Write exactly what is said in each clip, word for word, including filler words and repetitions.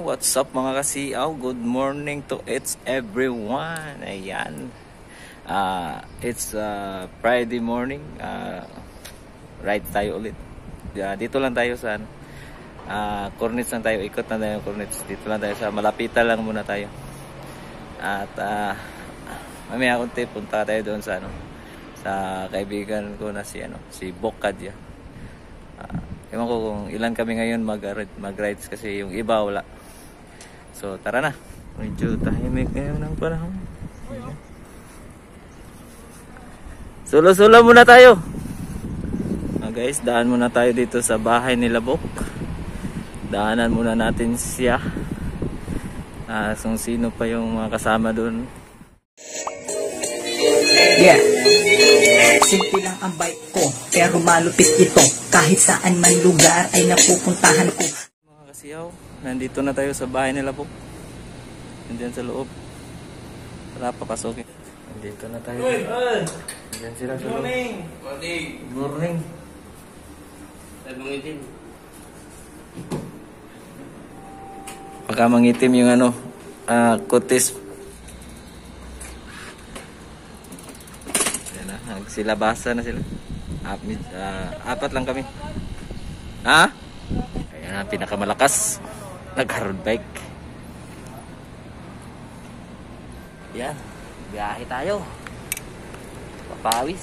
what's up mga kasiaw? Good morning to it's everyone. Ayan. Uh, it's uh, Friday morning. Uh, ride tayo ulit. Uh, dito lang tayo sa ano. Uh, Cornets lang tayo. Ikot na tayo Cornets. Dito lang tayo sa Malapitan lang muna tayo. At uh, mamaya kunti punta tayo doon sa ano, sa kaibigan ko na si ano, si Bokad ya. Uh, ewan ko kung ilan kami ngayon mag-rides mag kasi yung iba wala. So tara na. Medyo tahimik ngayon ng panahon. Solo-solo muna tayo. Ah, guys, daan muna tayo dito sa bahay ni Labok. Daanan muna natin siya. Ah, kung sino pa yung mga kasama doon. Yeah. Simple lang ang bike ko, pero malupit ito. Kahit saan man lugar ay napupuntahan ko. Mga kasiyaw, nandito na tayo sa bahay nila po. Nandiyan sa loob. Tara, papasokin. Nandito na tayo. Nandiyan sila sa loob. Morning! Morning! Morning! Mangitim. Pagka mangitim yung ano, uh, kutis. Sila basa na sila. Ap, uh, apat lang kami. Ha? Ayan ang pinakamalakas. Nag-road bike. Yan. Biyahe tayo. Papawis.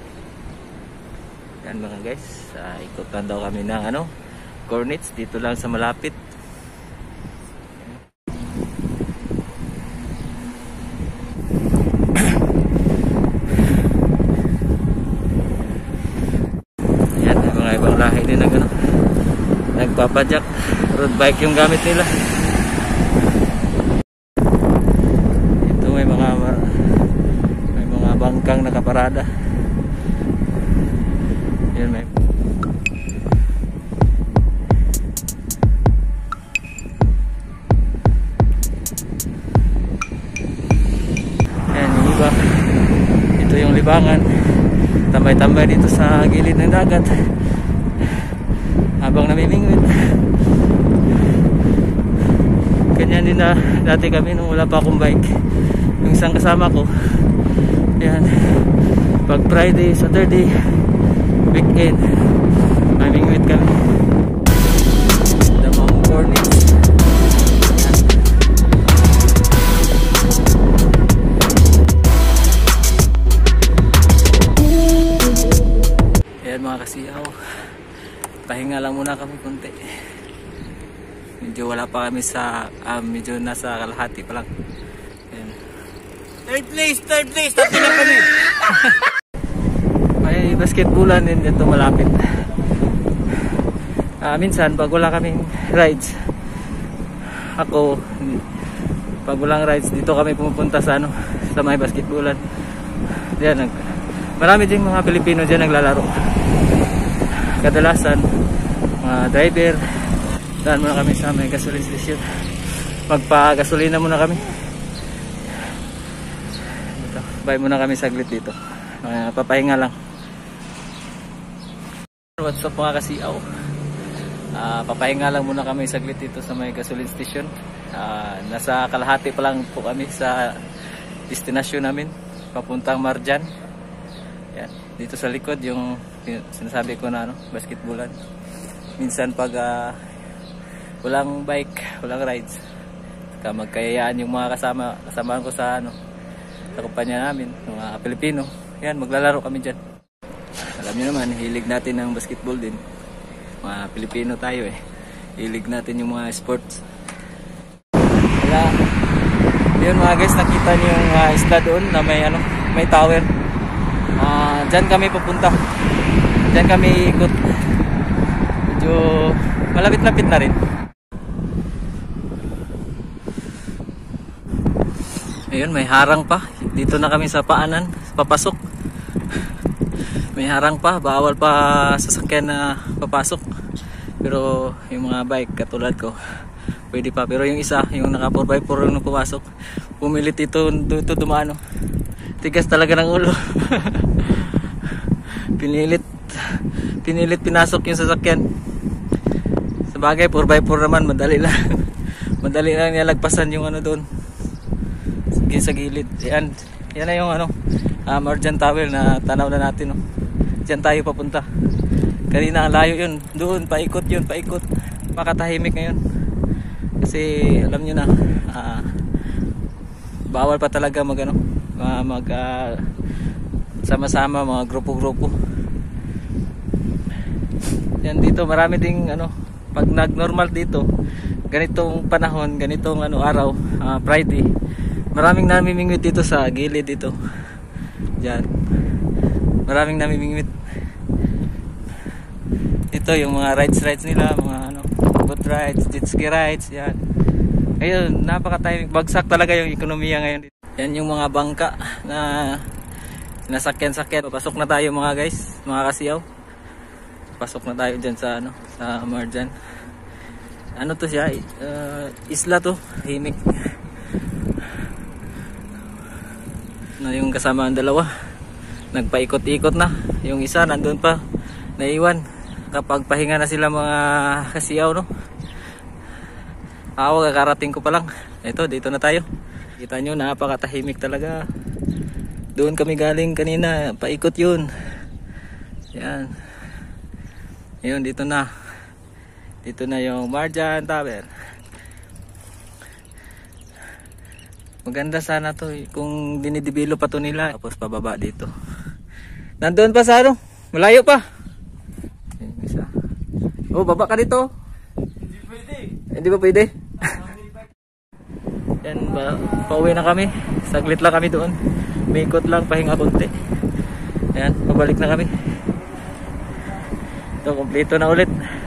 Yan mga guys. Uh, ikot lang daw kami ng ano, Cornets. Dito lang sa malapit. Lahi din nag ano, nagpapadyak. Road bike yung gamit nila. Ito may mga may mga bangkang nakaparada. Yan may yan yung iba. Ito yung libangan. Tambay-tambay dito sa gilid ng dagat habang namimingwit. Ganyan din na dati kami nung wala pa akong bike. Yung isang kasama ko, yan, pag Friday, Saturday, weekend, namimingwit kami. Damang morning. Ayan mga kasiyaw, pahinga lang muna kami konti. Medyo wala pa kami sa um, medyo nasa kalahati pa lang. Ayan. Third place, third place, tapos na kami. May basketballan din dito malapit. Uh, minsan pag wala kaming rides, ako pag walang rides dito kami pumupunta sa ano, sa may basketballan. Diyan, nag, marami ding mga Pilipino diyan naglalaro. Kadalasan mga driver, daan muna kami sa may gasoline station. Magpa-gasolina muna kami. Dito, buy muna kami saglit dito. Uh, papahinga lang. What's up mga kasiaw? Uh, papahinga lang muna kami saglit dito sa may gasoline station. Uh, nasa kalahati pa lang po kami sa destinasyon namin, papuntang Marjan. Yan, dito sa likod yung sinasabi ko na ano, basketballan. Minsan pag uh, walang bike, walang rides, saka magkayayaan yung mga kasama kasamahan ko sa ano, sa kumpanya namin, mga Pilipino, yan, maglalaro kami dyan. Alam nyo naman, hilig natin ng basketball din. Mga Pilipino tayo eh, hilig natin yung mga sports. Kaya yun mga guys, nakita nyo yung uh, isla doon na may ano, may tower. Uh, dyan kami pupunta. Dyan kami ikot. Medyo malapit-lapit na rin. Ayun, may harang pa. Dito na kami sa paanan, papasok. May harang pa, bawal pa sasakyan na papasok. Pero yung mga bike katulad ko, pwede pa. Pero yung isa, yung naka four by four yung pumasok, pumilit ito, ito dumano. Tigas talaga ng ulo. Pinilit Pinilit pinasok yung sasakyan. Sa bagay four by four naman, madali lang. madali lang nilagpasan yung ano doon sa gilid. Yan, yan na yung ano, uh, Marjan Tower na tanaw na natin, no? Diyan tayo papunta. Kanina ang layo yun, doon paikot yun, paikot. Makatahimik ngayon kasi alam nyo na, uh, bawal pa talaga mag ano, uh, mag uh, sama-sama, mga grupo-grupo. Yan, dito marami ding ano, pag nag-normal dito ganitong panahon, ganitong ano araw, uh, Friday, maraming namimingwit dito sa gilid dito. Diyan. Maraming namimingwit. Ito yung mga rides rides nila, mga ano, boat rides, jet ski rides, yan. Ayun, napaka-timing, bagsak talaga yung ekonomiya ngayon dito. Yan yung mga bangka na nasakyan-sakyan. Pasok na tayo mga guys, mga kasiyaw. Pasok na tayo diyan sa ano, sa Marjan. Ano to siya? Uh, isla to, himik. Na yung kasama ang dalawa, nagpaikot-ikot na. Yung isa nandun pa, naiwan. Kapag pahinga na sila mga kasiyaw, no? Ako, kakarating ko pa lang. Ito, dito na tayo. Kita nyo, napakatahimik talaga. Doon kami galing kanina, paikot yun. Yan. Ayun, dito na. Dito na yung Marjan Tower. Maganda sana to kung dinidibilo pa to nila. Tapos pababa dito. Nandoon pa sa ano? Malayo pa. Isa. Oh, baba ka dito. Hindi pwede. Hindi ba pwede? Yan, ba, pauwi na kami. Saglit lang kami doon. Mikot lang, pahinga konti. Ayan, pabalik na kami. Ito, kompleto na ulit.